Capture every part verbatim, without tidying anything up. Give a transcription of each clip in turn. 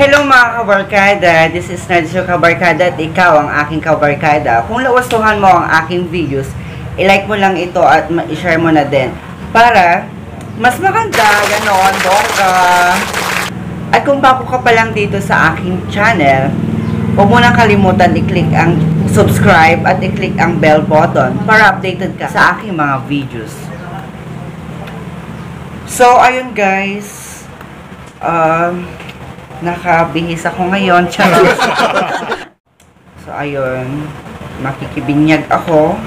hello mga kabarkada, this is Naligo kabarkada at ikaw ang aking kabarkada. Kung nagustuhan mo ang aking videos, i-like mo lang ito at i-share mo na din para mas maganda, ganon, bongga. At kung bago ka pa lang dito sa aking channel, huwag mo nang kalimutan i-click ang subscribe at i-click ang bell button para updated ka sa aking mga videos. So, ayun guys, um, nakabihis ako ngayon. So, ayun. Makikibinyag ako.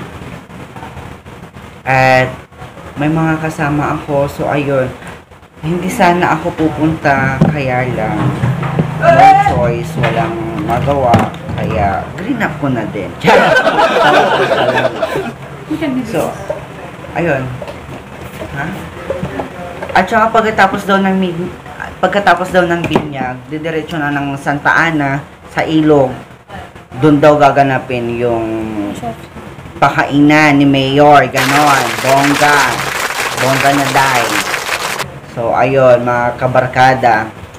At may mga kasama ako. So, ayun. Hindi sana ako pupunta. Kaya lang. No choice. Walang magawa. Kaya, green up ko na din. So, ayun. Ha? At saka pagkatapos daw ng Pagkatapos daw ng binyag, didiretso na ng Santa Ana sa ilog. Doon daw gaganapin yung pakainan ni Mayor, ganon. Bongga. Bongga na dahil. So, ayun, mga kabarkada.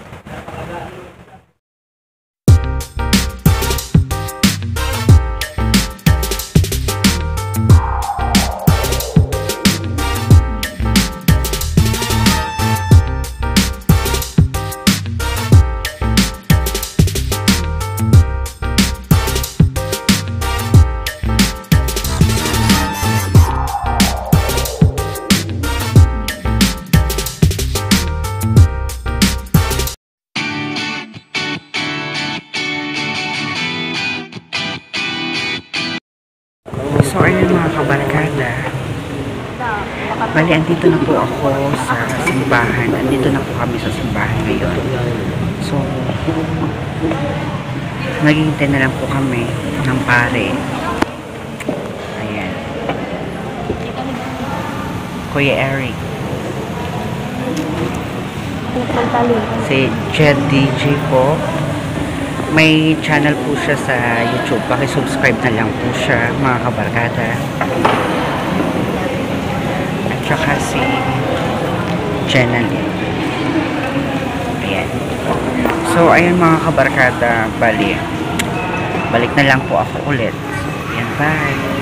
So, ayun mga kabarkada. Bali, andito na po ako sa simbahan. Andito na po kami sa simbahan ngayon. So, naghihintay na lang po kami ng pare. Ayan. Kuya Eric. Si Jed D J po. May channel po siya sa YouTube. Paki-subscribe na lang po siya, mga kabarkada. At saka si Jenny. Ayan. So, ayun mga kabarkada. Bali. Balik na lang po ako ulit. Ayan, bye.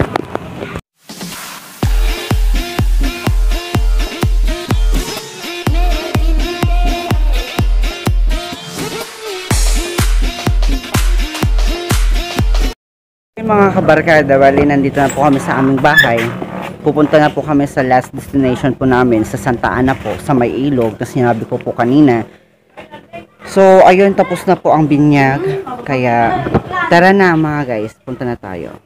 Mga kabarkada, bali nandito na po kami sa aming bahay. Pupunta na po kami sa last destination po namin sa Santa Ana po, sa may ilog na sinabi ko po kanina. So, ayun, tapos na po ang binyag. Kaya, tara na mga guys, punta na tayo.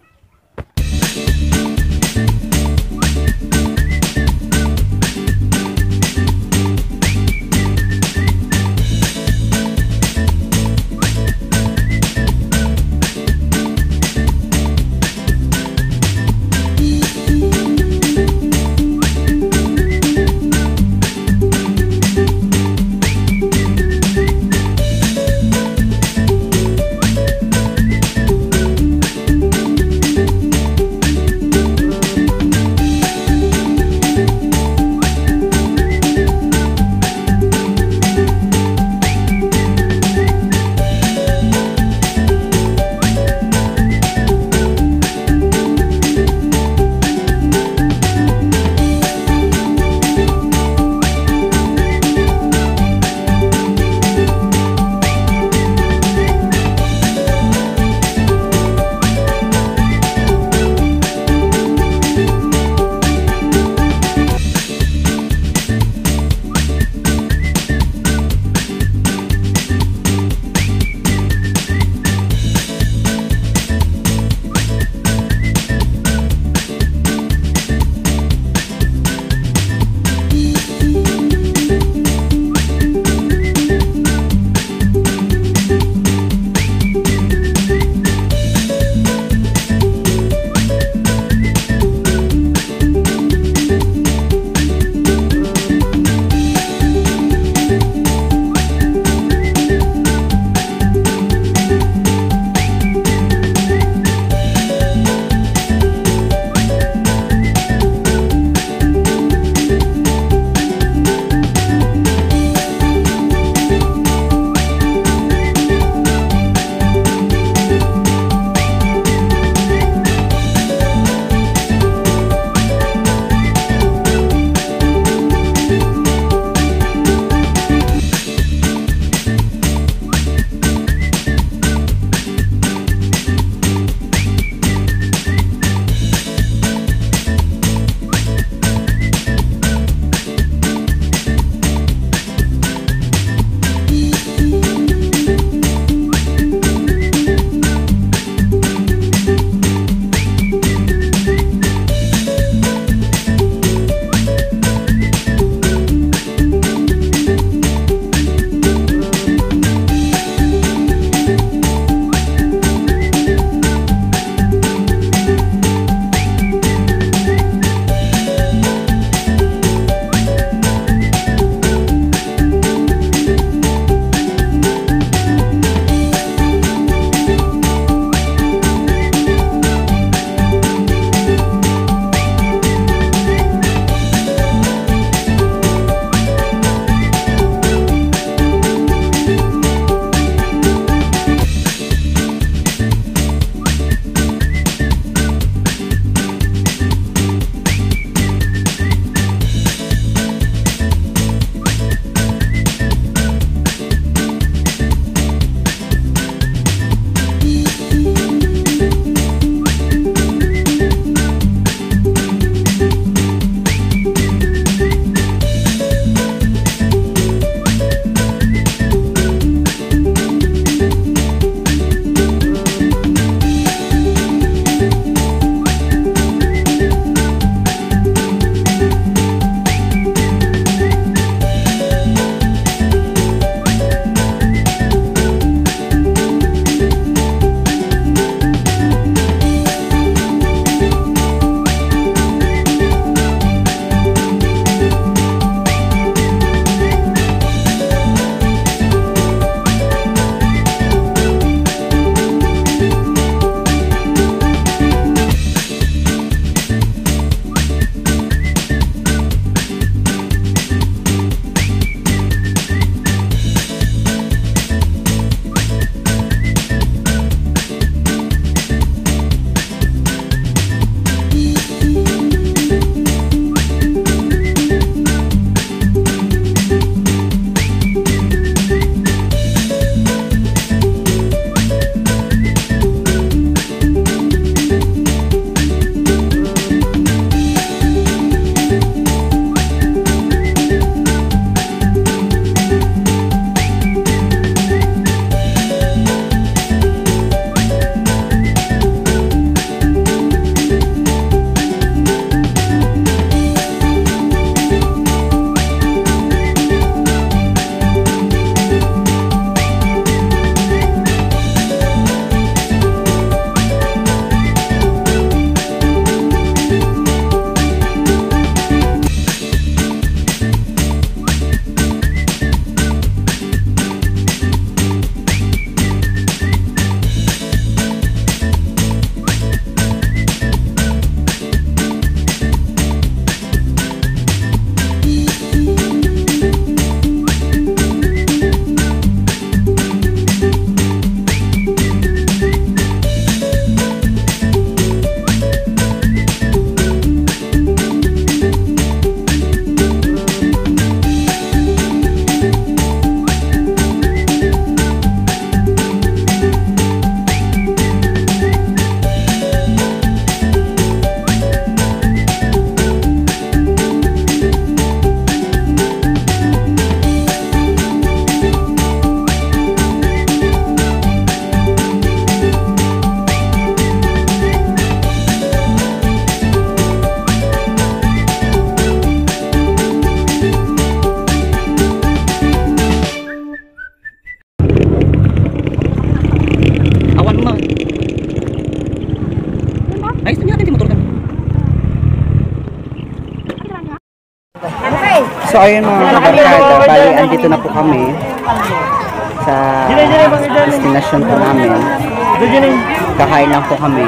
So ayun mga kabarkada, bali andito na po kami sa destination po namin. Kakain lang po kami.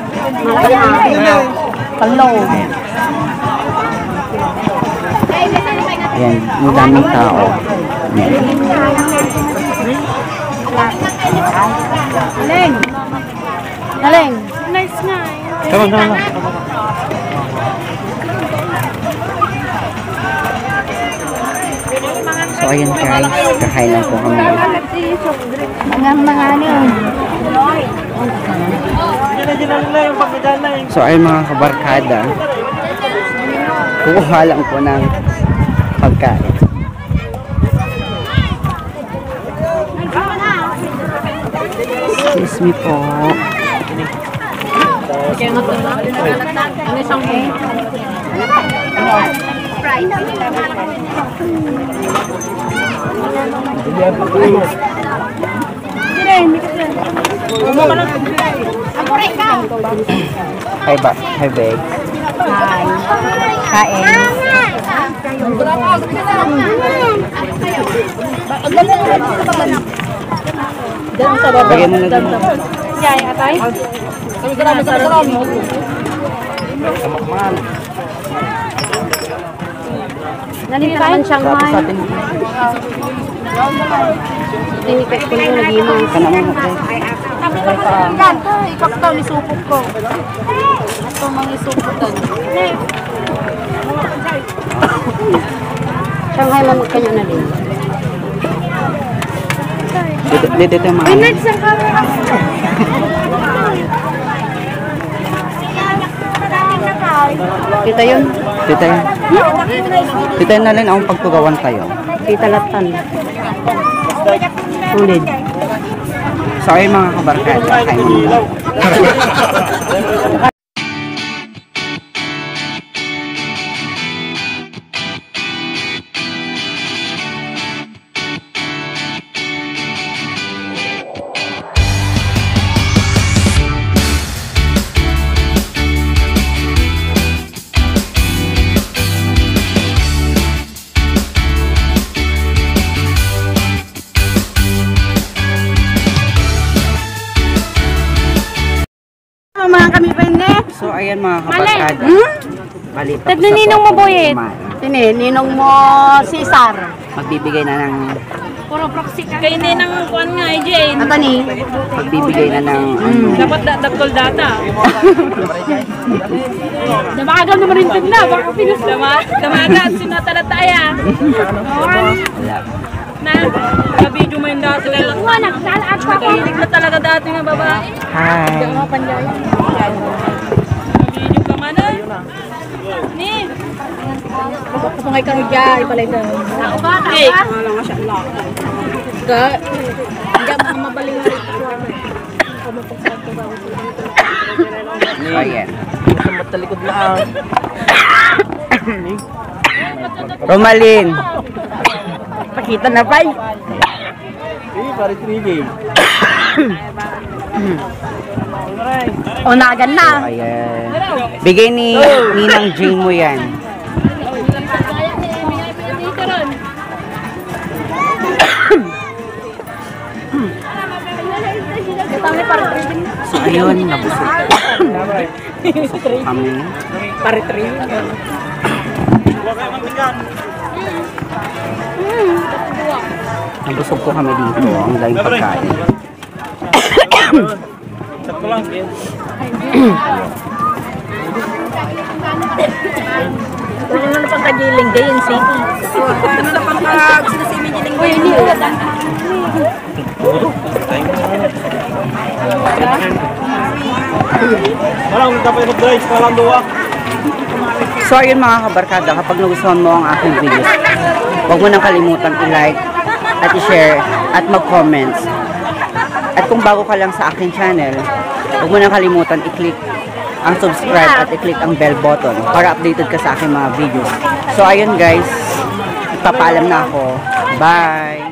Hello. Ayan, ang daming tao. Galing. Galing. Nice nga. Tama, tama. So ayun guys, kakain lang po kami. Mga mga ano yun. So ayun mga kabarkada, kukuha lang po ng pagkain. Excuse me po. Ano isang Hi ba? Hi babe. Hi. Kain. Bagay mo na din. Yay, atay. Salamat, salamat. Nalita naman siyang Tapos may. atin. Tinikit ko na nag-imas. Kanaman mo tayo. Yan, ikaw ito, nisupok ko. Ito mga isupok doon. Shanghai man magkanya na din. Dito, dito tayo mga. Pinag sa camera. Kita yun? Dito yun. Dito yun na rin akong pagtugawan kayo. Kita latan. Ulit. So ayun mga kabarkada, kain muna. Mga kami pa hindi. So ayan mga kabarkada. Hmm? Bali, tapos Tagna na ninong po mo ako boyet. kumain. Tini, ninong mo Cesar. Magbibigay na ng Puro proxy ka. Kaya hindi nang kuhan nga eh, Jane. Ato ni. magbibigay na ng ano. Dapat da dakol data. Damagam naman rin na. Baka pinas dama. Damaga, sinatalataya. Wala. Na, kabidyo mo yung dati. Wanak, salaat pa ko. Kahilig na talaga dati nga babae. Hi. Kabidyo ka man eh. Ni. Kapungay ka rin dyan, ipalay doon. Ako ba? Okay. Wala nga siya lang. Ga, hindi ako mabaling nga rin. So ayan. Matalikod lang. Romalyn. Pakita na pa. Eh, pare trigay. Unagan na. Ayan. Bigay ni Ninang Jing mo yan. So ayun, nabusog. Nabusog po kami. Paritri. Nabusog po kami dito. Ang daming pagkain. Sakto lang. Ano na pagkagiling Dayan City? Ano na pagkag sinasimi giling Dayan City? Parang dapat mag-drive pa lang doon. So ayun mga kabarkada, kapag nagustuhan mo ang aking videos, huwag mo nang kalimutan i-like at i-share at mag-comments. At kung bago ka lang sa aking channel, huwag mo nang kalimutan i-click ang subscribe at i-click ang bell button para updated ka sa aking mga videos. So ayun guys, papaalam na ako. Bye!